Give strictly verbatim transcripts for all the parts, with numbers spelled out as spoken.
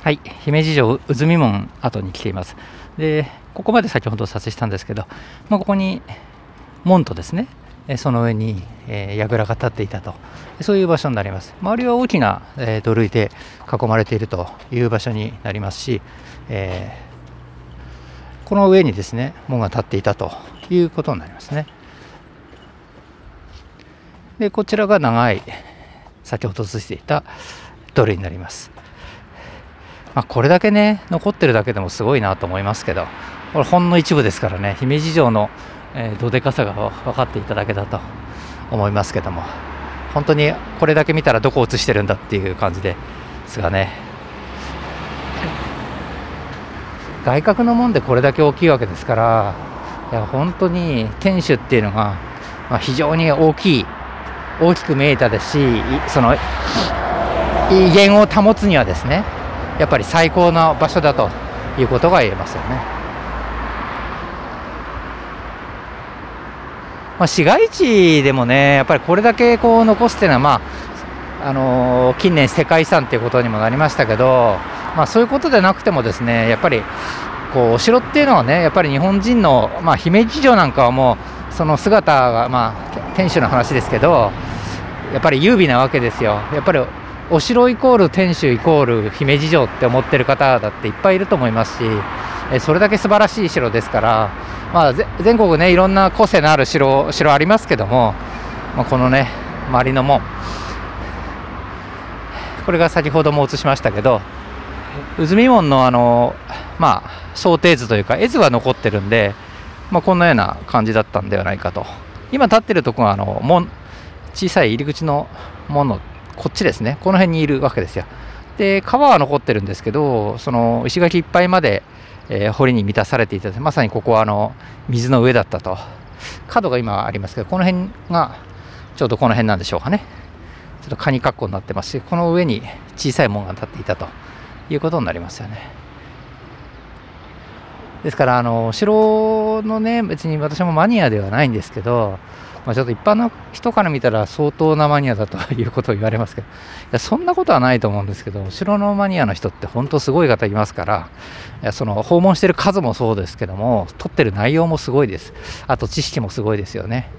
はい、姫路城渦見門跡に来ています。で、ここまで先ほど撮影したんですけど、まあ、ここに門とですね、その上に、えー、櫓が立っていたと、そういう場所になります。周りは大きな、えー、土塁で囲まれているという場所になりますし、えー、この上にですね、門が立っていたということになりますね。で、こちらが長い、先ほど映していた土塁になります。まあ、これだけね残ってるだけでもすごいなと思いますけど、これほんの一部ですからね、姫路城の、えー、どでかさが分かっていただけだと思いますけども、本当にこれだけ見たらどこを映してるんだっていう感じですがね、外角の門でこれだけ大きいわけですから、いや本当に天守っていうのが、まあ、非常に大きい大きく見えたですし、その威厳を保つにはですね、やっぱり最高の場所だということが言えますよね。まあ、市街地でもね、やっぱりこれだけこう残すっていうのは、まああのー、近年世界遺産ということにもなりましたけど、まあ、そういうことでなくてもですね、やっぱりこうお城っていうのはね、やっぱり日本人の、まあ、姫路城なんかはもうその姿が、まあ、天守の話ですけど、やっぱり優美なわけですよ。やっぱりお城イコール天守イコール姫路城って思ってる方だっていっぱいいると思いますし、それだけ素晴らしい城ですから、まあ、全国ねいろんな個性のある城城ありますけども、まあ、このね周りの門、これが先ほども映しましたけど、渦見門のあのまあ想定図というか絵図は残ってるんで、まあ、こんなような感じだったんではないかと。今立ってるところはあの門、小さい入り口の門のこっちですね、この辺にいるわけですよ。で、川は残ってるんですけど、その石垣いっぱいまで、えー、堀に満たされていた、まさにここはあの水の上だったと。角が今ありますけど、この辺がちょうどこの辺なんでしょうかね。ちょっとカニ格好になってますし、この上に小さい門が立っていたということになりますよね。ですからあの城のね、別に私もマニアではないんですけど、まあ、ちょっと一般の人から見たら相当なマニアだということを言われますけど、いやそんなことはないと思うんですけど、お城のマニアの人って本当すごい方いますから、いやその訪問してる数もそうですけども、撮ってる内容もすごいです。あと知識もすごいですよね。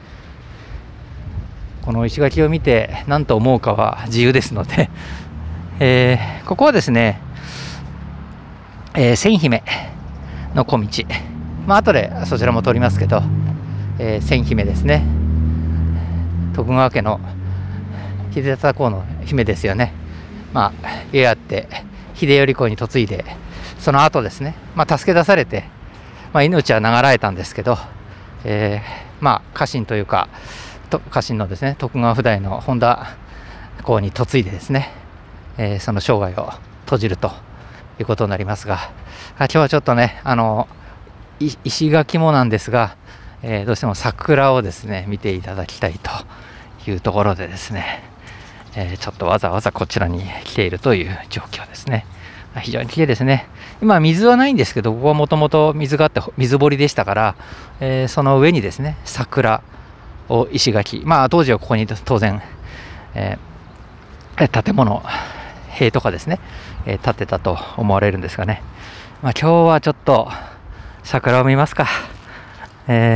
この石垣を見て何と思うかは自由ですので、えー、ここはですね、えー、千姫の小道、まあ後でそちらも撮りますけど、えー、千姫ですね。徳川家の秀忠公の姫ですよね。まあ家あって秀頼公に嫁いで、その後ですね、まあ、助け出されて、まあ、命は長らえたんですけど、えー、まあ家臣というか家臣のですね徳川譜代の本田公に嫁いでですね、えー、その生涯を閉じるということになりますが、今日はちょっとねあの石垣もなんですが、えー、どうしても桜をですね見ていただきたいというところでですね、えー、ちょっとわざわざこちらに来ているという状況ですね。非常に綺麗ですね。今水はないんですけど、ここはもともと水があって水堀でしたから、えー、その上にですね桜を石垣、まあ当時はここに当然、えー、建物塀とかですね、えー、建てたと思われるんですがね、まあ、今日はちょっと桜を見ますか。え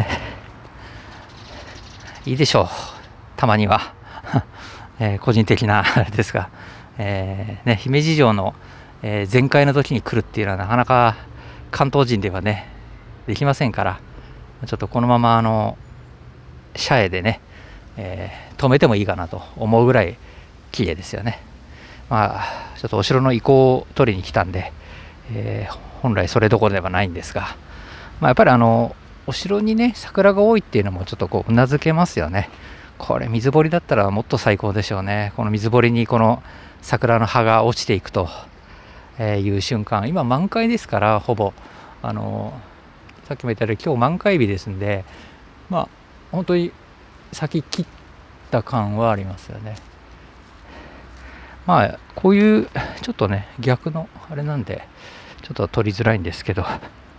ー、いいでしょう、たまには、えー、個人的なあれですが、えーね、姫路城の、えー、全開の時に来るっていうのはなかなか関東人ではねできませんから、ちょっとこのままあの車へでね、えー、止めてもいいかなと思うぐらい綺麗ですよね。まあちょっとお城の遺構を取りに来たんで、えー、本来それどころではないんですが、まあ、やっぱりあのお城にね桜が多いっていうのもちょっとこううなずけますよね。これ水堀だったらもっと最高でしょうね。この水堀にこの桜の葉が落ちていくという瞬間、今満開ですから、ほぼあのさっきも言ったように今日満開日ですんで、まあ本当に咲き切った感はありますよね。まあこういうちょっとね逆のあれなんでちょっと撮りづらいんですけど、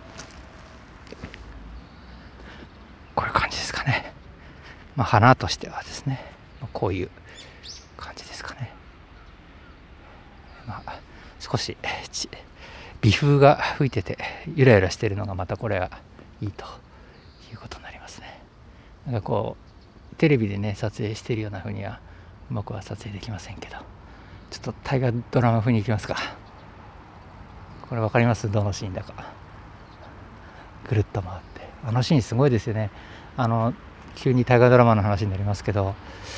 こういう感じですかね。まあ花としてはですねこういう感じですかね。まあ少し微風が吹いててゆらゆらしているのがまたこれはいいということになりますね。なんかこうテレビでね撮影しているような風にはうまくは撮影できませんけど、ちょっと大河ドラマ風にいきますか。これ分かります？どのシーンだか。ぐるっと回って、あのシーンすごいですよね。あの急に大河ドラマの話になりますけど、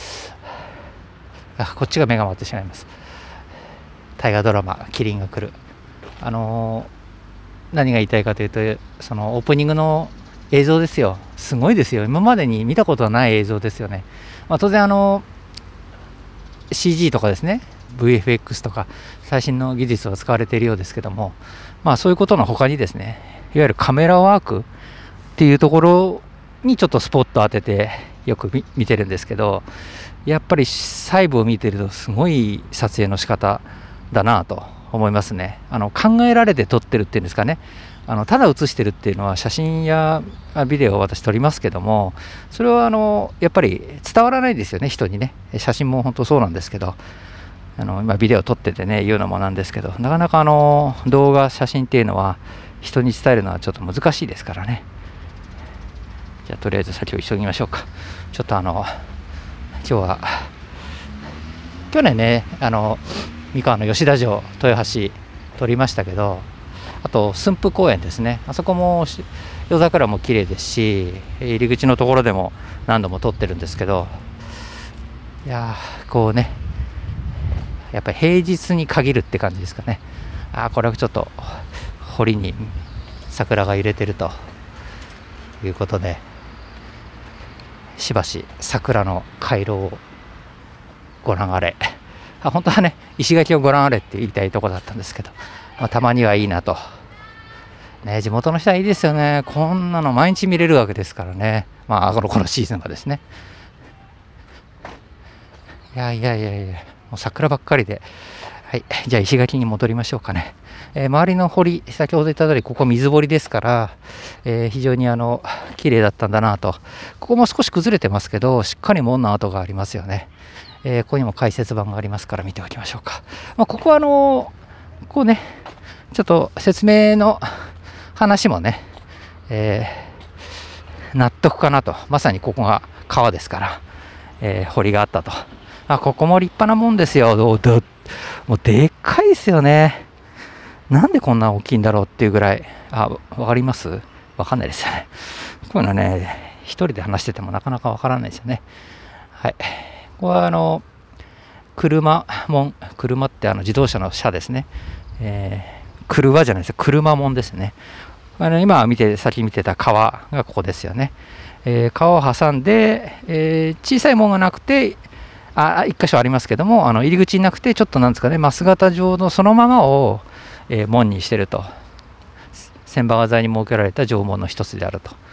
あ、こっちが目が回ってしまいます。大河ドラマキリンが来る、あのー、何が言いたいかというと、そのオープニングの映像ですよ。すごいですよ。今までに見たことはない映像ですよね。まあ、当然あの シージー とかですね、 ブイエフエックス とか最新の技術が使われているようですけども、まあそういうことの他にですね、いわゆるカメラワークっていうところにちょっとスポット当ててよく 見, 見てるんですけど、やっぱり細部を見てるとすごい撮影の仕方だなと思いますね。あの考えられて撮ってるっていうんですかね。あのただ写してるっていうのは写真やビデオを私撮りますけども、それはあのやっぱり伝わらないですよね、人にね。写真も本当そうなんですけど、あの今ビデオ撮っててね言うのもなんですけど、なかなかあの動画写真っていうのは人に伝えるのはちょっと難しいですからね。じゃあとりあえず先を急ぎましょうか。ちょっとあの今日は去年ね、あの三河の吉田城豊橋撮りましたけど、あと駿府公園ですね、あそこも夜桜も綺麗ですし、入り口のところでも何度も撮ってるんですけど、いやーこうね、やっぱり平日に限るって感じですかね。あーこれはちょっと堀に桜が揺れてるということで、しばし桜の回廊をご覧あれ。あ、本当はね石垣をご覧あれって言いたいところだったんですけど、まあ、たまにはいいなと、ね、地元の人はいいですよね。こんなの毎日見れるわけですからね。まあこのこのシーズンはですね。いやいやいやいや、もう桜ばっかりで。はい、じゃあ石垣に戻りましょうかね。えー、周りの堀、先ほど言った通りここ水堀ですから、えー、非常にあの綺麗だったんだなと。ここも少し崩れてますけど、しっかり門の跡がありますよね。えー、ここにも解説板がありますから見ておきましょうか。まあ、ここはあのー、こうね、ちょっと説明の話もね、えー、納得かなと。まさにここが川ですから、えー、堀があったと。あ、ここも立派なもんですよ。どうどもうでっかいですよね。なんでこんな大きいんだろうっていうぐらい。あ、わかります？わかんないですよね。こういうのね、一人で話しててもなかなかわからないですよね。はい。ここはあの車門、車ってあの自動車の車ですね。えー、車じゃないですよ、車門ですね。あの今見て先見てた川がここですよね。えー、川を挟んで、えー、小さい門がなくて、あ一箇所ありますけども、あの入り口になくてちょっとなんですかね、マス型状のそのままを、えー、門にしてると。千羽川沿いに設けられた城門の一つであると。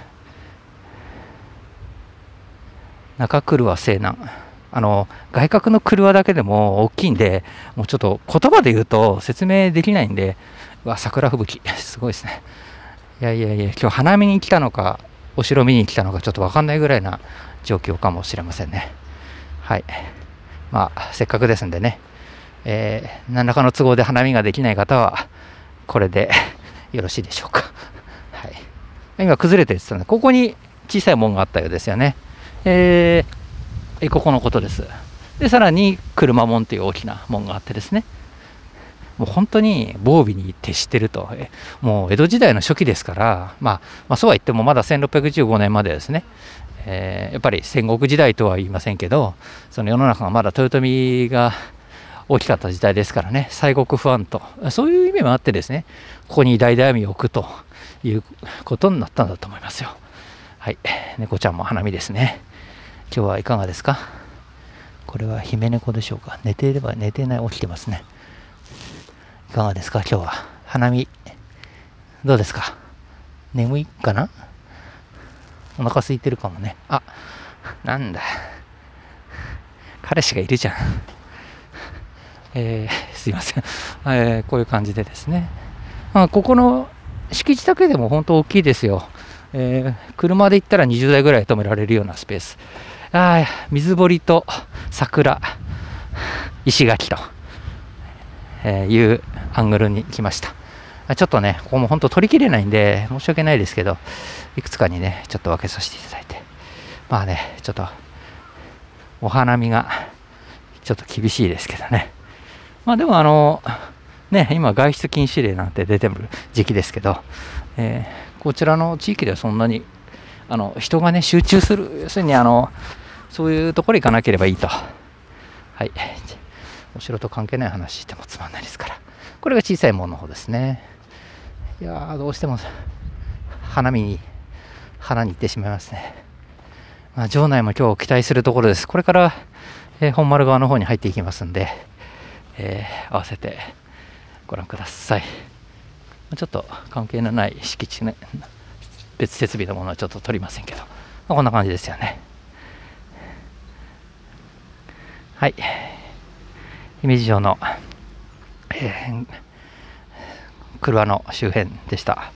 中来は西南、あの外角の車だけでも大きいんで、もうちょっと言葉で言うと説明できないんで、うわ桜吹雪すごいですね。いやいやいや、今日花見に来たのかお城見に来たのかちょっと分かんないぐらいな状況かもしれませんね。はい、まあせっかくですんでね、えー、何らかの都合で花見ができない方はこれでよろしいでしょうか。はい、今崩れてるって言ったので、ここに小さい門があったようですよね。えー、ここのことです。でさらに車門という大きな門があってですね、もう本当に防備に徹してると。えもう江戸時代の初期ですから、まあ、まあそうは言ってもまだせんろっぴゃくじゅうごねんまでですね、えー、やっぱり戦国時代とは言いませんけど、その世の中がまだ豊臣が大きかった時代ですからね、西国不安と、そういう意味もあってですね、ここに大大名を置くということになったんだと思いますよ。はい、猫ちゃんも花見ですね。今日はいかがですか？これは姫猫でしょうか。寝ていれば寝ていない、起きてますね。いかがですか今日は。花見どうですか？眠いかな？お腹空いてるかもね。あ、なんだ、彼氏がいるじゃん。えー、すいません、えー、こういう感じでですね、まあ、ここの敷地だけでも本当大きいですよ。えー、車で行ったらにじゅうだいぐらい止められるようなスペース。あ、水堀と桜、石垣と、 えー、いうアングルに来ました。ちょっとね、ここも本当取りきれないんで、申し訳ないですけど、いくつかにね、ちょっと分けさせていただいて、まあね、ちょっと、お花見が、ちょっと厳しいですけどね。まあでも、あの、ね、今、外出禁止令なんて出てる時期ですけど、えー、こちらの地域ではそんなに、あの、人がね、集中する、要するに、あの、そういうところ行かなければいいと。はい。お城と関係ない話してもつまんないですから。これが小さい門の方ですね。いやー、どうしても花見に花に行ってしまいますね。まあ、城内も今日期待するところです。これから、えー、本丸側の方に入っていきますんで、えー、合わせてご覧ください。ちょっと関係のない敷地ね、別設備のものはちょっと取りませんけど、まあ、こんな感じですよね。はい、姫路城の、えー、車の周辺でした。